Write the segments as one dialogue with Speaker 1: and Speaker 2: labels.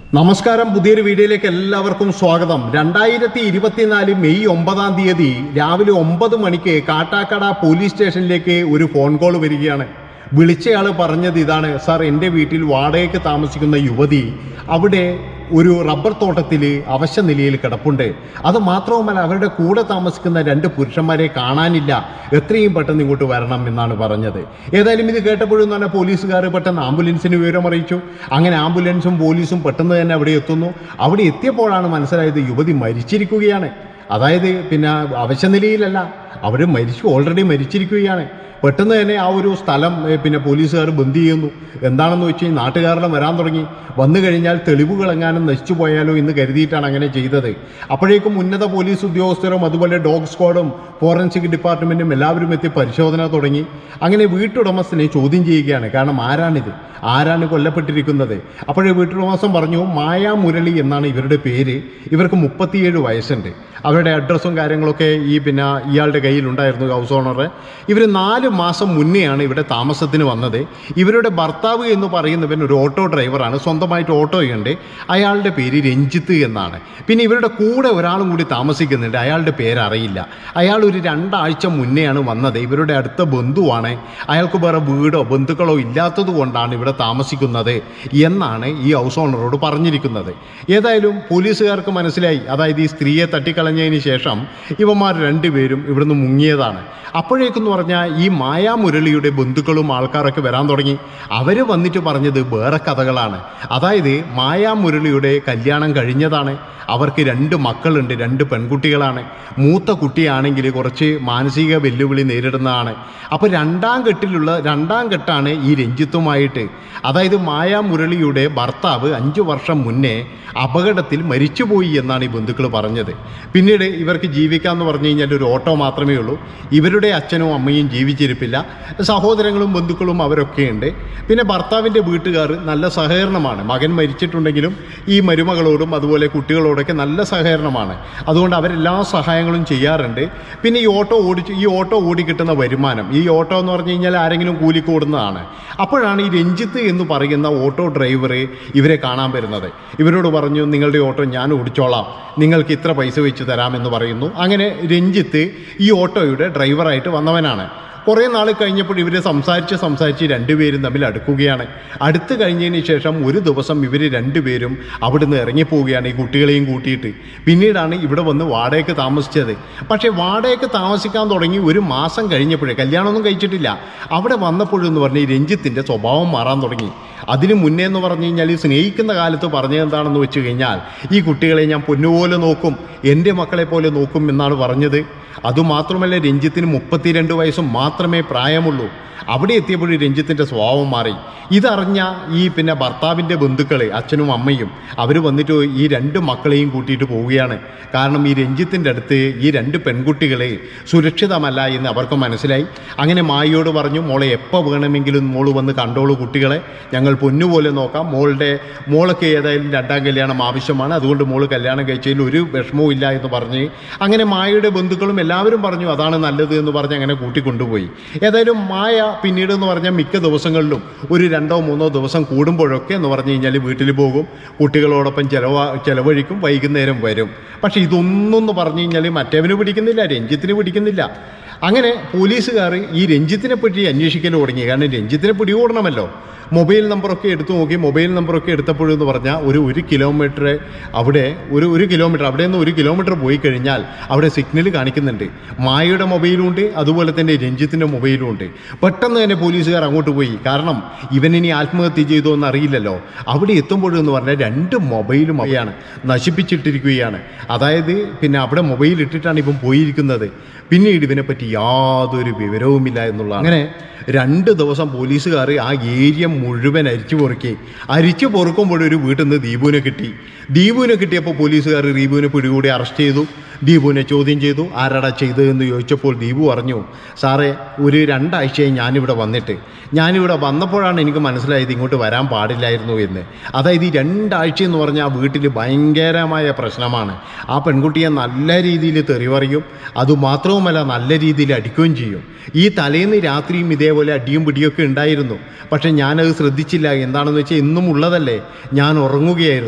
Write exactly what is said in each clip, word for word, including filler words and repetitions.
Speaker 1: നമസ്കാരം, പുതിയൊരു വീഡിയോയിലേക്ക് എല്ലാവർക്കും സ്വാഗതം. രണ്ടായിരത്തി ഇരുപത്തിനാല് മെയ് ഒമ്പതാം തീയതി രാവിലെ ഒമ്പത് മണിക്ക് കാട്ടാക്കട പോലീസ് സ്റ്റേഷനിലേക്ക് ഒരു ഫോൺ കോൾ വരികയാണ്. വിളിച്ചയാൾ പറഞ്ഞത് ഇതാണ്: സാർ, എൻ്റെ വീട്ടിൽ വാടകയ്ക്ക് താമസിക്കുന്ന യുവതി അവിടെ ഒരു റബ്ബർ തോട്ടത്തിൽ അവശ നിലയിൽ കിടപ്പുണ്ട്. അത് മാത്രവുമല്ല, അവരുടെ കൂടെ താമസിക്കുന്ന രണ്ട് പുരുഷന്മാരെ കാണാനില്ല. എത്രയും പെട്ടെന്ന് ഇങ്ങോട്ട് വരണം എന്നാണ് പറഞ്ഞത്. ഏതായാലും ഇത് കേട്ടപ്പോഴും തന്നെ പോലീസുകാർ പെട്ടെന്ന് ആംബുലൻസിന് വിവരം അറിയിച്ചു. അങ്ങനെ ആംബുലൻസും പോലീസും പെട്ടെന്ന് തന്നെ അവിടെ എത്തുന്നു. അവിടെ എത്തിയപ്പോഴാണ് മനസ്സിലായത് യുവതി മരിച്ചിരിക്കുകയാണ്. അതായത് പിന്നെ അവശ നിലയിലല്ല, അവർ മരിച്ചു, ഓൾറെഡി മരിച്ചിരിക്കുകയാണ്. പെട്ടെന്ന് തന്നെ ആ ഒരു സ്ഥലം പിന്നെ പോലീസുകാർ ബന്ദ് ചെയ്യുന്നു. എന്താണെന്ന് വെച്ച് കഴിഞ്ഞാൽ നാട്ടുകാരുടെ വരാൻ തുടങ്ങി. വന്നു കഴിഞ്ഞാൽ തെളിവുകൾ എങ്ങാനും നശിച്ചു പോയാലോ എന്ന് കരുതിയിട്ടാണ് അങ്ങനെ ചെയ്തത്. അപ്പോഴേക്കും ഉന്നത പോലീസ് ഉദ്യോഗസ്ഥരും അതുപോലെ ഡോഗ് സ്ക്വാഡും ഫോറൻസിക് ഡിപ്പാർട്ട്മെൻറ്റും എല്ലാവരും എത്തി പരിശോധന തുടങ്ങി. അങ്ങനെ വീട്ടുടമസ്ഥനെ ചോദ്യം ചെയ്യുകയാണ്. കാരണം ആരാണിത്, ആരാണ് കൊല്ലപ്പെട്ടിരിക്കുന്നത്? അപ്പോഴേ വീട്ടുടമസ്ഥൻ പറഞ്ഞു, മായാ മുരളി എന്നാണ് ഇവരുടെ പേര്. ഇവർക്ക് മുപ്പത്തിയേഴ് വയസ്സുണ്ട്. അവരുടെ അഡ്രസ്സും കാര്യങ്ങളൊക്കെ ഈ പിന്നെ ഇയാളുടെ കയ്യിലുണ്ടായിരുന്നു, ഹൗസ് ഓണറെ. ഇവർ നാല് മാസം മുന്നെയാണ് ഇവിടെ താമസത്തിന് വന്നത്. ഇവരുടെ ഭർത്താവ് എന്ന് പറയുന്നവൻ ഒരു ഓട്ടോ ഡ്രൈവറാണ്, സ്വന്തമായിട്ട് ഓട്ടോയുണ്ട്. അയാളുടെ പേര് രഞ്ജിത്ത് എന്നാണ്. പിന്നെ ഇവരുടെ കൂടെ ഒരാളും കൂടി താമസിക്കുന്നുണ്ട്, അയാളുടെ പേരറിയില്ല. അയാൾ ഒരു രണ്ടാഴ്ച മുന്നെയാണ് വന്നത്. ഇവരുടെ അടുത്ത ബന്ധുവാണ്. അയാൾക്ക് വേറെ വീടോ ബന്ധുക്കളോ ഇല്ലാത്തത് കൊണ്ടാണ് ഇവിടെ താമസിക്കുന്നത് എന്നാണ് ഈ ഹൗസ് ഓണറോട് പറഞ്ഞിരിക്കുന്നത്. ഏതായാലും പോലീസുകാർക്ക് മനസ്സിലായി, അതായത് ഈ സ്ത്രീയെ തട്ടിക്കളഞ്ഞതിന് ശേഷം ഇവന്മാർ രണ്ടുപേരും ഇവിടുന്ന് മുങ്ങിയതാണ്. അപ്പോഴേക്കെന്ന് പറഞ്ഞാൽ ഈ മായാ മുരളിയുടെ ബന്ധുക്കളും ആൾക്കാരൊക്കെ വരാൻ തുടങ്ങി. അവർ വന്നിട്ട് പറഞ്ഞത് വേറെ കഥകളാണ്. അതായത് മായാ മുരളിയുടെ കല്യാണം കഴിഞ്ഞതാണ്. അവർക്ക് രണ്ട് മക്കളുണ്ട്, രണ്ട് പെൺകുട്ടികളാണ്. മൂത്ത കുട്ടിയാണെങ്കിൽ കുറച്ച് മാനസിക വെല്ലുവിളി നേരിടുന്നതാണ്. അപ്പോൾ രണ്ടാം ഘട്ടിലുള്ള രണ്ടാം ഘട്ടാണ് ഈ രഞ്ജിത്തുമായിട്ട്. അതായത് മായാ മുരളിയുടെ ഭർത്താവ് അഞ്ചു വർഷം മുന്നേ അപകടത്തിൽ മരിച്ചുപോയി എന്നാണ് ഈ ബന്ധുക്കൾ പറഞ്ഞത്. പിന്നീട് ഇവർക്ക് ജീവിക്കാമെന്ന് പറഞ്ഞു കഴിഞ്ഞാൽ ഒരു ഓട്ടോ മാത്രമേ ഉള്ളൂ. ഇവരുടെ അച്ഛനും അമ്മയും ജീവിച്ചിരിപ്പില്ല. സഹോദരങ്ങളും ബന്ധുക്കളും അവരൊക്കെയുണ്ട്. പിന്നെ ഭർത്താവിൻ്റെ വീട്ടുകാർ നല്ല സഹകരണമാണ്. മകൻ മരിച്ചിട്ടുണ്ടെങ്കിലും ഈ മരുമകളോടും അതുപോലെ കുട്ടികളോടൊക്കെ നല്ല സഹകരണമാണ്. അതുകൊണ്ട് അവരെല്ലാ സഹായങ്ങളും ചെയ്യാറുണ്ട്. പിന്നെ ഈ ഓട്ടോ ഓടിച്ച് ഈ ഓട്ടോ ഓടിക്കിട്ടുന്ന വരുമാനം, ഈ ഓട്ടോ എന്ന് പറഞ്ഞു കഴിഞ്ഞാൽ ആരെങ്കിലും കൂലിക്ക് ഓടുന്നതാണ്. അപ്പോഴാണ് ഈ രഞ്ജിത്ത് എന്ന് പറയുന്ന ഓട്ടോ ഡ്രൈവർ ഇവരെ കാണാൻ വരുന്നത്. ഇവരോട് പറഞ്ഞു, നിങ്ങളുടെ ഓട്ടോ ഞാൻ ഓടിച്ചോളാം, നിങ്ങൾക്ക് ഇത്ര പൈസ വെച്ച് തരാമെന്ന് പറയുന്നു. അങ്ങനെ രഞ്ജിത്ത് ഈ ഓട്ടോയുടെ ഡ്രൈവറായിട്ട് വന്നവനാണ്. കുറേ നാൾ കഴിഞ്ഞപ്പോൾ ഇവർ സംസാരിച്ച് സംസാരിച്ച് രണ്ടുപേരും തമ്മിൽ അടുക്കുകയാണ്. അടുത്ത് കഴിഞ്ഞതിന് ശേഷം ഒരു ദിവസം ഇവർ രണ്ടുപേരും അവിടുന്ന് ഇറങ്ങിപ്പോവുകയാണ്, ഈ കുട്ടികളെയും കൂട്ടിയിട്ട്. പിന്നീടാണ് ഇവിടെ വന്ന് വാടകയ്ക്ക് താമസിച്ചത്. പക്ഷേ വാടകയ്ക്ക് താമസിക്കാൻ തുടങ്ങി ഒരു മാസം കഴിഞ്ഞപ്പോഴേ, കല്യാണമൊന്നും കഴിച്ചിട്ടില്ല, അവിടെ വന്നപ്പോഴെന്ന് പറഞ്ഞ് ഈ രഞ്ജിത്തിൻ്റെ സ്വഭാവം മാറാൻ തുടങ്ങി. അതിന് മുന്നേ എന്ന് പറഞ്ഞു കഴിഞ്ഞാൽ ഈ സ്നേഹിക്കുന്ന കാലത്ത് പറഞ്ഞത് എന്താണെന്ന് വെച്ച് കഴിഞ്ഞാൽ, ഈ കുട്ടികളെ ഞാൻ പൊന്നുപോലെ നോക്കും, എൻ്റെ മക്കളെ പോലെ നോക്കും എന്നാണ് പറഞ്ഞത്. അതുമാത്രമല്ല, രഞ്ജിത്തിന് മുപ്പത്തിരണ്ട് വയസ്സും മാത്രമേ പ്രായമുള്ളൂ. അവിടെ എത്തിയപ്പോൾ രഞ്ജിത്തിൻ്റെ സ്വഭാവം മാറി. ഇതറിഞ്ഞ ഈ പിന്നെ ഭർത്താവിൻ്റെ ബന്ധുക്കൾ, അച്ഛനും അമ്മയും, അവർ വന്നിട്ട് ഈ രണ്ട് മക്കളെയും കൂട്ടിയിട്ട് പോവുകയാണ്. കാരണം ഈ രഞ്ജിത്തിൻ്റെ അടുത്ത് ഈ രണ്ട് പെൺകുട്ടികളെ സുരക്ഷിതമല്ല എന്ന് അവർക്ക് മനസ്സിലായി. അങ്ങനെ മായിയോട് പറഞ്ഞു, മോളെ എപ്പോൾ വേണമെങ്കിലും മോള് വന്ന് കണ്ടോളൂ കുട്ടികളെ, ഞങ്ങൾ പൊന്നുപോലെ നോക്കാം. മോളുടെ മോളൊക്കെ ഏതായാലും രണ്ടാം കല്യാണം ആവശ്യമാണ്, അതുകൊണ്ട് മോള് കല്യാണം കഴിച്ചതിൽ ഒരു വിഷമവും ഇല്ല എന്ന് പറഞ്ഞ് അങ്ങനെ മായയുടെ ബന്ധുക്കളും എല്ലാവരും പറഞ്ഞു അതാണ് നല്ലത് എന്ന് പറഞ്ഞ് അങ്ങനെ കൂട്ടിക്കൊണ്ടുപോയി. ഏതായാലും മായ പിന്നീട് എന്ന് പറഞ്ഞാൽ മിക്ക ദിവസങ്ങളിലും ഒരു രണ്ടോ മൂന്നോ ദിവസം കൂടുമ്പോഴൊക്കെ എന്ന് പറഞ്ഞു കഴിഞ്ഞാൽ വീട്ടിൽ പോകും, കുട്ടികളോടൊപ്പം ചിലവാ ചിലവഴിക്കും, വൈകുന്നേരം വരും. പക്ഷേ ഇതൊന്നും എന്ന് പറഞ്ഞു കഴിഞ്ഞാൽ മറ്റവന് പിടിക്കുന്നില്ല, രഞ്ജിത്തിന് പിടിക്കുന്നില്ല. അങ്ങനെ പോലീസുകാർ ഈ രഞ്ജിത്തിനെ പറ്റി അന്വേഷിക്കൽ തുടങ്ങി. കാരണം രഞ്ജിത്തിനെ പിടികൂടണമല്ലോ. മൊബൈൽ നമ്പറൊക്കെ എടുത്തു നോക്കി. മൊബൈൽ നമ്പറൊക്കെ എടുത്തപ്പോഴെന്ന് പറഞ്ഞാൽ ഒരു ഒരു കിലോമീറ്റർ അവിടെ ഒരു ഒരു കിലോമീറ്റർ അവിടെ നിന്ന് ഒരു കിലോമീറ്റർ പോയി കഴിഞ്ഞാൽ അവിടെ സിഗ്നൽ കാണിക്കുന്നുണ്ട്. മായയുടെ മൊബൈലും ഉണ്ട്, അതുപോലെ തന്നെ രഞ്ജിത്തിൻ്റെ മൊബൈലും ഉണ്ട്. പെട്ടെന്ന് തന്നെ പോലീസുകാർ അങ്ങോട്ട് പോയി. കാരണം ഇവനിനി ആത്മഹത്യ ചെയ്തോ എന്ന് അറിയില്ലല്ലോ. അവിടെ എത്തുമ്പോഴെന്ന് പറഞ്ഞാൽ രണ്ട് മൊബൈലും അവയാണ് നശിപ്പിച്ചിട്ടിരിക്കുകയാണ്. അതായത് പിന്നെ അവിടെ മൊബൈൽ ഇട്ടിട്ടാണ് ഇപ്പം പോയിരിക്കുന്നത്. പിന്നീട് ഇവനെപ്പറ്റി യാതൊരു വിവരവുമില്ല എന്നുള്ള. അങ്ങനെ രണ്ട് ദിവസം പോലീസുകാർ ആ ഏരിയ മുഴുവൻ അരിച്ചു പൊറുക്കി. അരിച്ചു പൊറുക്കുമ്പോഴൊരു വീട്ടിൽ നിന്ന് ദീപുവിനെ കിട്ടി. ദീപുവിനെ കിട്ടിയപ്പോൾ പോലീസുകാർ ദീപുവിനെ പിടികൂടി അറസ്റ്റ് ചെയ്തു. ദീപുവിനെ ചോദ്യം ചെയ്തു. ആരാടാ ചെയ്തതെന്ന് ചോദിച്ചപ്പോൾ ദീപു പറഞ്ഞു, സാറേ, ഒരു രണ്ടാഴ്ചയായി ഞാനിവിടെ വന്നിട്ട്, ഞാനിവിടെ വന്നപ്പോഴാണ് എനിക്ക് മനസ്സിലായത് ഇങ്ങോട്ട് വരാൻ പാടില്ലായിരുന്നു എന്ന്. അതായത് ഈ രണ്ടാഴ്ച എന്ന് പറഞ്ഞാൽ ആ വീട്ടിൽ ഭയങ്കരമായ പ്രശ്നമാണ്. ആ പെൺകുട്ടിയെ നല്ല രീതിയിൽ തെറി പറയും, അതുമാത്രവുമല്ല നല്ല രീതിയിൽ അടിക്കുകയും ചെയ്യും. ഈ തലേന്ന് രാത്രിയും ഇതേപോലെ അടിയും പിടിയൊക്കെ ഉണ്ടായിരുന്നു. പക്ഷെ ഞാനത് ശ്രദ്ധിച്ചില്ല. എന്താണെന്ന് വെച്ചാൽ എന്നും ഉള്ളതല്ലേ, ഞാൻ ഉറങ്ങുകയായിരുന്നു.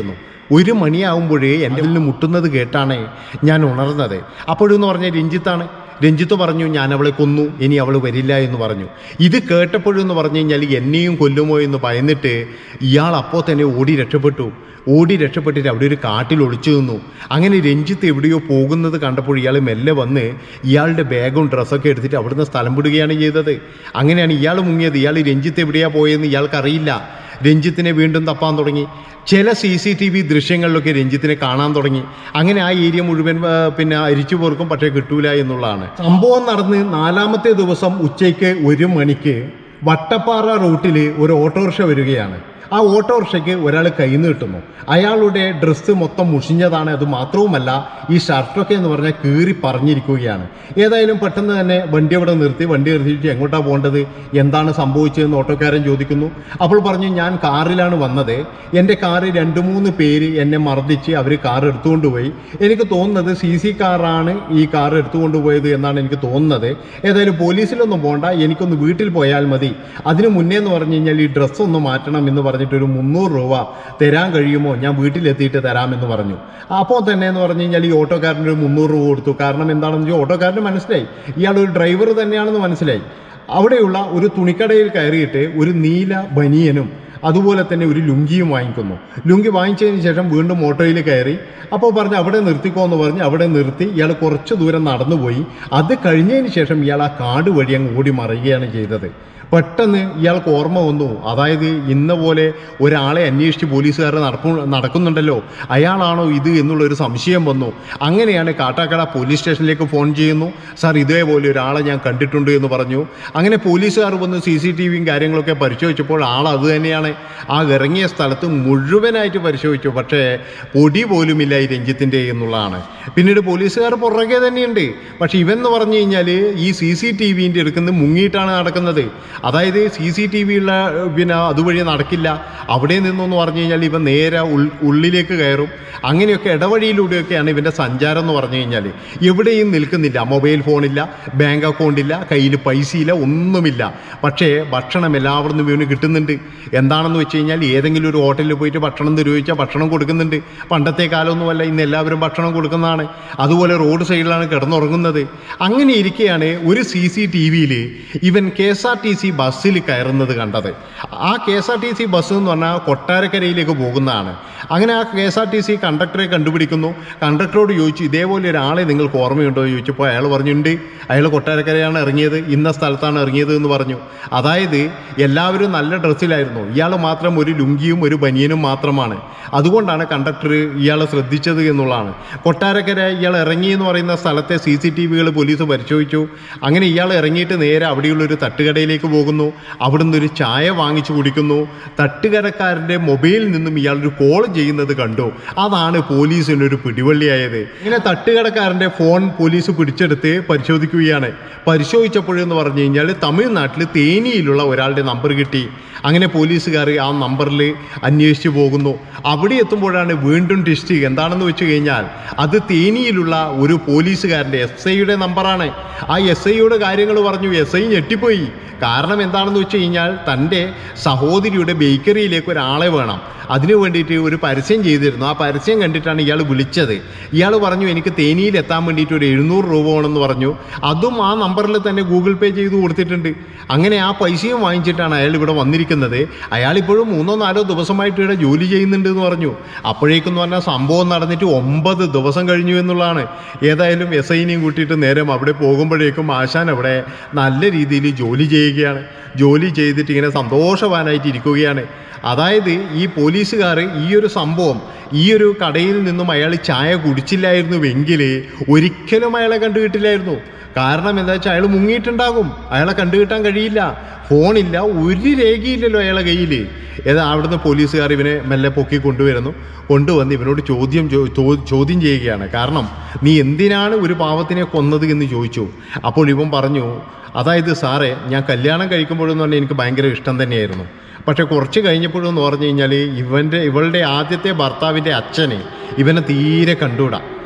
Speaker 1: ഒരു മണിയാവുമ്പോഴേ എൻ്റെ നിന്ന് മുട്ടുന്നത് കേട്ടാണ് ഞാൻ ഉണർന്നത്. അപ്പോഴെന്ന് പറഞ്ഞാൽ രഞ്ജിത്താണ്. രഞ്ജിത്ത് പറഞ്ഞു ഞാൻ അവളെ കൊന്നു, ഇനി അവൾ വരില്ല എന്ന് പറഞ്ഞു. ഇത് കേട്ടപ്പോഴെന്ന് പറഞ്ഞു കഴിഞ്ഞാൽ എന്നെയും കൊല്ലുമോ എന്ന് ഭയന്നിട്ട് ഇയാൾ അപ്പോൾ തന്നെ ഓടി രക്ഷപ്പെട്ടു. ഓടി രക്ഷപ്പെട്ടിട്ട് അവിടെ ഒരു കാട്ടിൽ ഒളിച്ചു നിന്നു. അങ്ങനെ രഞ്ജിത്ത് എവിടെയോ പോകുന്നത് കണ്ടപ്പോൾ ഇയാൾ മെല്ലെ വന്ന് ഇയാളുടെ ബാഗും ഡ്രസ്സൊക്കെ എടുത്തിട്ട് അവിടുന്ന് സ്ഥലം വിടുകയാണ് ചെയ്തത്. അങ്ങനെയാണ് ഇയാൾ മുങ്ങിയത്. ഇയാൾ രഞ്ജിത്ത് എവിടെയാണ് പോയതെന്ന് ഇയാൾക്കറിയില്ല. രഞ്ജിത്തിനെ വീണ്ടും തപ്പാൻ തുടങ്ങി. ചില സി സി ടി വി ദൃശ്യങ്ങളിലൊക്കെ രഞ്ജിത്തിനെ കാണാൻ തുടങ്ങി. അങ്ങനെ ആ ഏരിയ മുഴുവൻ പിന്നെ അരിച്ചു പോർക്കും, പക്ഷേ കിട്ടൂല എന്നുള്ളതാണ് സംഭവം. നടന്ന് നാലാമത്തെ ദിവസം ഉച്ചയ്ക്ക് ഒരു മണിക്ക് വട്ടപ്പാറ റൂട്ടിൽ ഒരു ഓട്ടോറിക്ഷ വരികയാണ്. ആ ഓട്ടോറിക്ഷയ്ക്ക് ഒരാൾ കൈ നീട്ടുന്നു. അയാളുടെ ഡ്രസ്സ് മൊത്തം മുഷിഞ്ഞതാണ്. അത് മാത്രവുമല്ല ഈ ഷർട്ടൊക്കെ എന്ന് പറഞ്ഞാൽ കീറി പറഞ്ഞിരിക്കുകയാണ്. ഏതായാലും പെട്ടെന്ന് തന്നെ വണ്ടി അവിടെ നിർത്തി. വണ്ടി നിർത്തിയിട്ട് എങ്ങോട്ടാണ് പോകേണ്ടത്, എന്താണ് സംഭവിച്ചതെന്ന് ഓട്ടോക്കാരൻ ചോദിക്കുന്നു. അപ്പോൾ പറഞ്ഞു ഞാൻ കാറിലാണ് വന്നത്, എൻ്റെ കാറ് രണ്ട് മൂന്ന് പേര് എന്നെ മർദ്ദിച്ച് അവർ കാർ എടുത്തുകൊണ്ട് പോയി. എനിക്ക് തോന്നുന്നത് സി സി കാറാണ് ഈ കാർ എടുത്തുകൊണ്ട് പോയത് എന്നാണ് എനിക്ക് തോന്നുന്നത്. ഏതായാലും പോലീസിലൊന്നും പോകണ്ട, എനിക്കൊന്ന് വീട്ടിൽ പോയാൽ മതി. അതിന് മുന്നേ എന്ന് പറഞ്ഞു കഴിഞ്ഞാൽ ഈ ഡ്രസ്സൊന്ന് മാറ്റണം എന്ന് പറഞ്ഞിട്ട് ഒരു മുന്നൂറ് രൂപ തരാൻ കഴിയുമോ, ഞാൻ വീട്ടിലെത്തിയിട്ട് തരാമെന്ന് പറഞ്ഞു. അപ്പോൾ തന്നെ എന്ന് പറഞ്ഞു കഴിഞ്ഞാൽ ഈ ഓട്ടോക്കാരൻ്റെ ഒരു മുന്നൂറ് രൂപ കൊടുത്തു. കാരണം എന്താണെന്ന് വെച്ചാൽ ഓട്ടോക്കാരന് മനസ്സിലായി ഇയാളൊരു ഡ്രൈവർ തന്നെയാണെന്ന് മനസ്സിലായി. അവിടെയുള്ള ഒരു തുണിക്കടയിൽ കയറിയിട്ട് ഒരു നീല ബനിയനും അതുപോലെ തന്നെ ഒരു ലുങ്കിയും വാങ്ങിക്കുന്നു. ലുങ്കി വാങ്ങിച്ചതിന് ശേഷം വീണ്ടും ഓട്ടോയിൽ കയറി. അപ്പോൾ പറഞ്ഞ് അവിടെ നിർത്തിക്കോ എന്ന് പറഞ്ഞ് അവിടെ നിർത്തി. ഇയാൾ കുറച്ച് ദൂരം നടന്നുപോയി. അത് കഴിഞ്ഞതിന് ശേഷം ഇയാൾ ആ കാട് വഴി അങ്ങ് ഓടി മറിയുകയാണ് ചെയ്തത്. പെട്ടെന്ന് ഇയാൾക്ക് ഓർമ്മ വന്നു, അതായത് ഇന്ന പോലെ ഒരാളെ അന്വേഷിച്ച് പോലീസുകാർ നടപ്പു നടക്കുന്നുണ്ടല്ലോ അയാളാണോ ഇത് എന്നുള്ളൊരു സംശയം വന്നു. അങ്ങനെയാണ് കാട്ടാക്കട പോലീസ് സ്റ്റേഷനിലേക്ക് ഫോൺ ചെയ്യുന്നു. സാർ ഇതേപോലെ ഒരാളെ ഞാൻ കണ്ടിട്ടുണ്ട് എന്ന് പറഞ്ഞു. അങ്ങനെ പോലീസുകാർ വന്ന് സി സി ടി വിയും കാര്യങ്ങളൊക്കെ പരിശോധിച്ചപ്പോൾ ആൾ അത് തന്നെയാണ്. ആ ഇറങ്ങിയ സ്ഥലത്ത് മുഴുവനായിട്ട് പരിശോധിച്ചു, പക്ഷേ പൊടി പോലുമില്ല ഈ രഞ്ജിത്തിൻ്റെ എന്നുള്ളതാണ്. പിന്നീട് പോലീസുകാർ പുറകെ തന്നെയുണ്ട്. പക്ഷെ ഇവൻ പറഞ്ഞു കഴിഞ്ഞാൽ ഈ സി സി ടി വിൻ്റെ എടുക്കുന്നത് മുങ്ങിയിട്ടാണ് നടക്കുന്നത്. അതായത് സി സി ടി വിയുള്ള പിന്നെ അതുവഴി നടക്കില്ല. അവിടെ നിന്നൊന്ന് പറഞ്ഞു കഴിഞ്ഞാൽ ഇവൻ നേരെ ഉൾ ഉള്ളിലേക്ക് കയറും. അങ്ങനെയൊക്കെ ഇടവഴിയിലൂടെയൊക്കെയാണ് ഇവൻ്റെ സഞ്ചാരം എന്ന് പറഞ്ഞു കഴിഞ്ഞാൽ. എവിടെയും നിൽക്കുന്നില്ല, മൊബൈൽ ഫോണില്ല, ബാങ്ക് അക്കൗണ്ടില്ല, കയ്യിൽ പൈസയില്ല, ഒന്നുമില്ല. പക്ഷേ ഭക്ഷണം എല്ലാവർന്നും ഇവന് കിട്ടുന്നുണ്ട്. എന്താണെന്ന് വെച്ച് കഴിഞ്ഞാൽ ഏതെങ്കിലും ഒരു ഹോട്ടലിൽ പോയിട്ട് ഭക്ഷണം തരുവച്ചാൽ ഭക്ഷണം കൊടുക്കുന്നുണ്ട്. പണ്ടത്തെ കാലമൊന്നുമല്ല, ഇന്ന് എല്ലാവരും ഭക്ഷണം കൊടുക്കുന്നതാണ്. അതുപോലെ റോഡ് സൈഡിലാണ് കിടന്നുറങ്ങുന്നത്. അങ്ങനെ ഇരിക്കെയാണ് ഒരു സി സി ടി വിയിൽ ഇവൻ K S R T C ബസ്സിൽ കയറുന്നത് കണ്ടത്. ആ K S R T C bus എന്ന് പറഞ്ഞാൽ കൊട്ടാരക്കരയിലേക്ക് പോകുന്നതാണ്. അങ്ങനെ ആ K S R T C കണ്ടക്ടറെ കണ്ടുപിടിക്കുന്നു. കണ്ടക്ടറോട് ചോദിച്ചു ഇതേപോലെ ഒരാളെ നിങ്ങൾക്ക് ഓർമ്മയുണ്ടോ എന്ന് ചോദിച്ചപ്പോൾ അയാൾ പറഞ്ഞിട്ടുണ്ട് അയാൾ കൊട്ടാരക്കരയാണ് ഇറങ്ങിയത്, ഇന്ന സ്ഥലത്താണ് ഇറങ്ങിയത് എന്ന് പറഞ്ഞു. അതായത് എല്ലാവരും നല്ല ഡ്രസ്സിലായിരുന്നു, ഇയാൾ മാത്രം ഒരു ലുങ്കിയും ഒരു ബനിയനും മാത്രമാണ്. അതുകൊണ്ടാണ് കണ്ടക്ടർ ഇയാളെ ശ്രദ്ധിച്ചത് എന്നുള്ളതാണ്. കൊട്ടാരക്കര ഇയാൾ ഇറങ്ങി എന്ന് പറയുന്ന സ്ഥലത്തെ സി സി ടി വികൾ പോലീസ് പരിശോധിച്ചു. അങ്ങനെ ഇയാൾ ഇറങ്ങിയിട്ട് നേരെ അവിടെയുള്ളൊരു തട്ടുകടയിലേക്ക് പോകുന്നു. അവിടുന്ന് ഒരു ചായ വാങ്ങിച്ചു കുടിക്കുന്നു. തട്ടുകടക്കാരൻ്റെ മൊബൈലിൽ നിന്നും ഇയാളൊരു കോൾ ചെയ്യുന്നത് കണ്ടു. അതാണ് പോലീസിനൊരു പിടിവള്ളിയായത്. ഇങ്ങനെ തട്ടുകടക്കാരൻ്റെ ഫോൺ പോലീസ് പിടിച്ചെടുത്ത് പരിശോധിക്കുകയാണ്. പരിശോധിച്ചപ്പോഴെന്ന് പറഞ്ഞു കഴിഞ്ഞാൽ തമിഴ്നാട്ടിൽ തേനിയിലുള്ള ഒരാളുടെ നമ്പർ കിട്ടി. അങ്ങനെ പോലീസുകാർ ആ നമ്പറിൽ അന്വേഷിച്ച് പോകുന്നു. അവിടെ എത്തുമ്പോഴാണ് വീണ്ടും ടിസ്റ്റ്. എന്താണെന്ന് വെച്ച് കഴിഞ്ഞാൽ അത് തേനിയിലുള്ള ഒരു പോലീസുകാരൻ്റെ എസ് ഐയുടെ നമ്പറാണ്. ആ എസ് ഐയുടെ കാര്യങ്ങൾ പറഞ്ഞു. എസ് ഐ ഞെട്ടിപ്പോയി. കാരണം എന്താണെന്ന് വെച്ച് കഴിഞ്ഞാൽ തൻ്റെ സഹോദരിയുടെ ബേക്കറിയിലേക്ക് ഒരാളെ വേണം. അതിനു വേണ്ടിയിട്ട് ഒരു പരസ്യം ചെയ്തിരുന്നു. ആ പരസ്യം കണ്ടിട്ടാണ് ഇയാൾ വിളിച്ചത്. ഇയാൾ പറഞ്ഞു എനിക്ക് തേനിയിൽ എത്താൻ വേണ്ടിയിട്ട് ഒരു എഴുന്നൂറ് രൂപ വേണമെന്ന് പറഞ്ഞു. അതും ആ നമ്പറിൽ തന്നെ ഗൂഗിൾ പേ ചെയ്ത് കൊടുത്തിട്ടുണ്ട്. അങ്ങനെ ആ പൈസയും വാങ്ങിച്ചിട്ടാണ് അയാൾ ഇവിടെ വന്നിരിക്കുന്നത്. അയാളിപ്പോഴും മൂന്നോ നാലോ ദിവസമായിട്ട് ഇവിടെ ജോലി ചെയ്യുന്നുണ്ട് എന്ന് പറഞ്ഞു. അപ്പോഴേക്കെന്ന് പറഞ്ഞാൽ സംഭവം നടന്നിട്ട് ഒമ്പത് ദിവസം കഴിഞ്ഞു എന്നുള്ളതാണ്. ഏതായാലും എസ് ഐനെയും കൂട്ടിയിട്ട് നേരം അവിടെ പോകുമ്പോഴേക്കും ആശാൻ അവിടെ നല്ല രീതിയിൽ ജോലി ചെയ്യുകയാണ്. ജോലി ചെയ്തിട്ട് ഇങ്ങനെ സന്തോഷവാനായിട്ട് ഇരിക്കുകയാണ്. അതായത് ഈ പോലീസുകാർ ഈ ഒരു സംഭവം ഈ ഒരു കടയിൽ നിന്നും അയാൾ ചായ കുടിച്ചില്ലായിരുന്നുവെങ്കിൽ ഒരിക്കലും അയാളെ കണ്ടുകിട്ടില്ലായിരുന്നു. കാരണം എന്താ വെച്ചാൽ അയാൾ മുങ്ങിയിട്ടുണ്ടാകും. അയാളെ കണ്ടുകിട്ടാൻ കഴിയില്ല. ഫോണില്ല, ഒരു രേഖയില്ലല്ലോ അയാളെ കയ്യിൽ. ഏതാ അവിടുന്ന് പോലീസുകാർ ഇവനെ മെല്ലെ പൊക്കി കൊണ്ടുവരുന്നു. കൊണ്ടുവന്ന് ഇവനോട് ചോദ്യം ചോദ്യം ചെയ്യുകയാണ്. കാരണം നീ എന്തിനാണ് ഒരു പാവത്തിനെ കൊന്നത് എന്ന് ചോദിച്ചു. അപ്പോൾ ഇവൻ പറഞ്ഞു അതായത് സാറേ ഞാൻ കല്യാണം കഴിക്കുമ്പോഴെന്ന് പറഞ്ഞാൽ എനിക്ക് ഭയങ്കര ഇഷ്ടം തന്നെയായിരുന്നു. പക്ഷെ കുറച്ച് കഴിഞ്ഞപ്പോഴെന്ന് പറഞ്ഞു കഴിഞ്ഞാൽ ഇവൻ്റെ ഇവളുടെ ആദ്യത്തെ ഭർത്താവിൻ്റെ അച്ഛനെ ഇവനെ തീരെ കണ്ടുകൂടാ.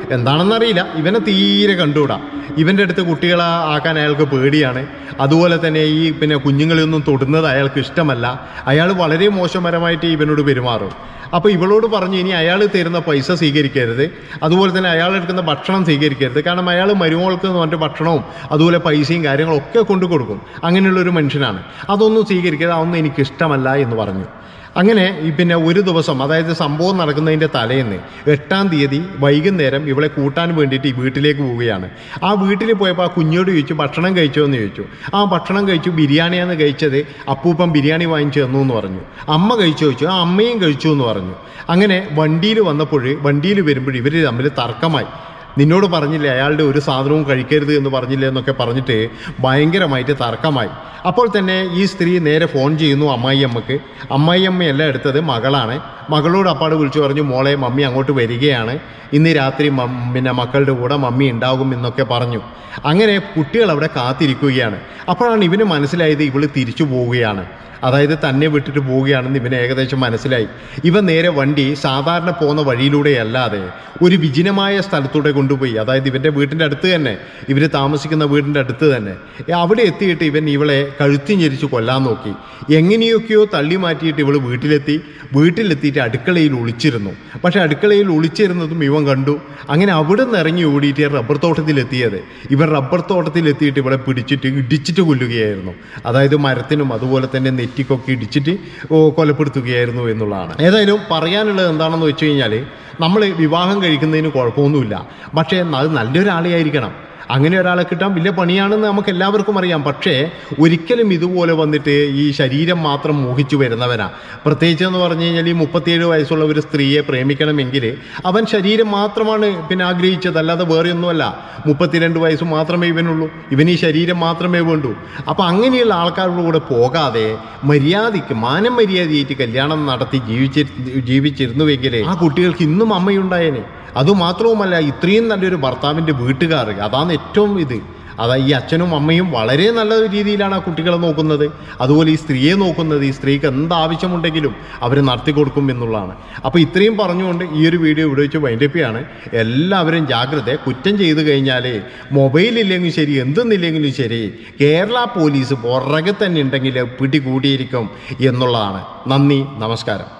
Speaker 1: എന്താണെന്നറിയില്ല, ഇവനെ തീരെ കണ്ടുകൂടാ. ഇവൻ്റെ അടുത്ത് കുട്ടികളെ ആക്കാൻ അയാൾക്ക് പേടിയാണ്. അതുപോലെ തന്നെ ഈ പിന്നെ കുഞ്ഞുങ്ങളെയൊന്നും തൊടുന്നത് അയാൾക്ക് ഇഷ്ടമല്ല. അയാൾ വളരെ മോശപരമായിട്ട് ഇവനോട് പെരുമാറും. അപ്പോൾ ഇവളോട് പറഞ്ഞു, ഇനി അയാൾ തരുന്ന പൈസ സ്വീകരിക്കരുത്, അതുപോലെ തന്നെ അയാൾ എടുക്കുന്ന ഭക്ഷണം സ്വീകരിക്കരുത്. കാരണം അയാൾ മരുമോൾക്ക് എന്ന് പറഞ്ഞിട്ട് ഭക്ഷണവും അതുപോലെ പൈസയും കാര്യങ്ങളൊക്കെ കൊണ്ടു കൊടുക്കും. അങ്ങനെയുള്ളൊരു മനുഷ്യനാണ്. അതൊന്നും സ്വീകരിക്കരുത്, അതൊന്നും എനിക്കിഷ്ടമല്ല എന്ന് പറഞ്ഞു. അങ്ങനെ ഈ പിന്നെ ഒരു ദിവസം, അതായത് സംഭവം നടക്കുന്നതിൻ്റെ തലേന്ന് എട്ടാം തീയതി വൈകുന്നേരം ഇവളെ കൂട്ടാൻ വേണ്ടിയിട്ട് ഈ വീട്ടിലേക്ക് പോവുകയാണ്. ആ വീട്ടിൽ പോയപ്പോൾ ആ കുഞ്ഞോട് ചോദിച്ചു, ഭക്ഷണം കഴിച്ചോ എന്ന് ചോദിച്ചു. ആ ഭക്ഷണം കഴിച്ചു, ബിരിയാണിയാണ് കഴിച്ചത്, അപ്പൂപ്പൻ ബിരിയാണി വാങ്ങിച്ചു തന്നു എന്ന് പറഞ്ഞു. അമ്മ കഴിച്ചു ചോദിച്ചു, ആ അമ്മയും കഴിച്ചു എന്ന് പറഞ്ഞു. അങ്ങനെ വണ്ടിയിൽ വന്നപ്പോൾ വണ്ടിയിൽ വരുമ്പോൾ ഇവർ തമ്മിൽ തർക്കമായി. നിന്നോട് പറഞ്ഞില്ലേ അയാളുടെ ഒരു സാധനവും കഴിക്കരുത് എന്ന് പറഞ്ഞില്ലേ എന്നൊക്കെ പറഞ്ഞിട്ട് ഭയങ്കരമായിട്ട് തർക്കമായി. അപ്പോൾ തന്നെ ഈ സ്ത്രീ നേരെ ഫോൺ ചെയ്യുന്നു അമ്മായിയമ്മക്ക്. അമ്മായിയമ്മയല്ല എടുത്തത്, മകളാണ്. മകളോട് അപ്പാട് വിളിച്ചു പറഞ്ഞു, മോളെ മമ്മി അങ്ങോട്ട് വരികയാണ്, ഇന്ന് രാത്രി പിന്നെ മക്കളുടെ കൂടെ മമ്മി ഉണ്ടാകും എന്നൊക്കെ പറഞ്ഞു. അങ്ങനെ കുട്ടികൾ അവിടെ കാത്തിരിക്കുകയാണ്. അപ്പോഴാണ് ഇവന് മനസ്സിലായത് ഇവള് തിരിച്ചു പോവുകയാണ്, അതായത് തന്നെ വിട്ടിട്ട് പോവുകയാണെന്ന് ഇവന് ഏകദേശം മനസ്സിലായി. ഇവൻ നേരെ വണ്ടി സാധാരണ പോകുന്ന വഴിയിലൂടെ അല്ലാതെ ഒരു വിജനമായ സ്ഥലത്തൂടെ കൊണ്ടുപോയി. അതായത് ഇവൻ്റെ വീട്ടിൻ്റെ അടുത്ത് തന്നെ, ഇവർ താമസിക്കുന്ന വീടിൻ്റെ അടുത്ത് തന്നെ. അവിടെ എത്തിയിട്ട് ഇവൻ ഇവളെ കഴുത്തി ഞെരിച്ച് കൊല്ലാൻ നോക്കി. എങ്ങനെയൊക്കെയോ തള്ളി മാറ്റിയിട്ട് ഇവൾ വീട്ടിലെത്തി. വീട്ടിലെത്തിയിട്ട് അടുക്കളയിൽ ഒളിച്ചിരുന്നു. പക്ഷെ അടുക്കളയിൽ ഒളിച്ചിരുന്നതും ഇവൻ കണ്ടു. അങ്ങനെ അവിടെ നിന്ന് ഇറങ്ങി ഓടിയിട്ട് റബ്ബർ തോട്ടത്തിലെത്തിയത്. ഇവൻ റബ്ബർ തോട്ടത്തിലെത്തിയിട്ട് ഇവളെ പിടിച്ചിട്ട് ഇടിച്ചിട്ട് കൊല്ലുകയായിരുന്നു. അതായത് മരത്തിനും അതുപോലെ തന്നെ നെറ്റിക്കൊക്കെ ഇടിച്ചിട്ട് കൊലപ്പെടുത്തുകയായിരുന്നു എന്നുള്ളതാണ്. ഏതായാലും പറയാനുള്ളത് എന്താണെന്ന് വെച്ച് കഴിഞ്ഞാൽ, നമ്മൾ വിവാഹം കഴിക്കുന്നതിന് കുഴപ്പമൊന്നുമില്ല, പക്ഷേ അത് നല്ലൊരാളെയായിരിക്കണം. അങ്ങനെ ഒരാളെ കിട്ടാൻ വലിയ പണിയാണെന്ന് നമുക്ക് എല്ലാവർക്കും അറിയാം. പക്ഷേ ഒരിക്കലും ഇതുപോലെ വന്നിട്ട് ഈ ശരീരം മാത്രം മോഹിച്ചു വരുന്നവനാ. പ്രത്യേകിച്ച് എന്ന് പറഞ്ഞു കഴിഞ്ഞാൽ ഈ മുപ്പത്തിയേഴ് വയസ്സുള്ള ഒരു സ്ത്രീയെ പ്രേമിക്കണമെങ്കിൽ അവൻ ശരീരം മാത്രമാണ് പിന്നെ ആഗ്രഹിച്ചത്, അല്ലാതെ വേറെ ഒന്നുമല്ല. മുപ്പത്തിരണ്ട് വയസ്സ് മാത്രമേ ഇവനുള്ളൂ, ഇവന് ഈ ശരീരം മാത്രമേ വേണ്ടൂ. അപ്പം അങ്ങനെയുള്ള ആൾക്കാരുടെ കൂടെ പോകാതെ മര്യാദയ്ക്ക് മാനം മര്യാദയായിട്ട് കല്യാണം നടത്തി ജീവിച്ചി ജീവിച്ചിരുന്നുവെങ്കിൽ ആ കുട്ടികൾക്ക് ഇന്നും അമ്മയുണ്ടായേനെ. അതുമാത്രവുമല്ല, ഇത്രയും നല്ലൊരു ഭർത്താവിൻ്റെ വീട്ടുകാർ, അതാണ് ഏറ്റവും ഇത്. അതാ ഈ അച്ഛനും അമ്മയും വളരെ നല്ല രീതിയിലാണ് ആ കുട്ടികളെ നോക്കുന്നത്, അതുപോലെ ഈ സ്ത്രീയെ നോക്കുന്നത്. ഈ സ്ത്രീക്ക് എന്താവശ്യമുണ്ടെങ്കിലും അവർ നടത്തി കൊടുക്കും എന്നുള്ളതാണ്. അപ്പോൾ ഇത്രയും പറഞ്ഞുകൊണ്ട് ഈ ഒരു വീഡിയോ ഇവിടെ വെച്ച് വൈൻഡപ്പ് ചെയ്യാണ്. എല്ലാവരും ജാഗ്രത. കുറ്റം ചെയ്തു കഴിഞ്ഞാൽ മൊബൈലില്ലെങ്കിലും ശരി, എന്തെന്നില്ലെങ്കിലും ശരി, കേരള പോലീസ് പുറകെ തന്നെ ഉണ്ടെങ്കിൽ പിടികൂടിയിരിക്കും എന്നുള്ളതാണ്. നന്ദി, നമസ്കാരം.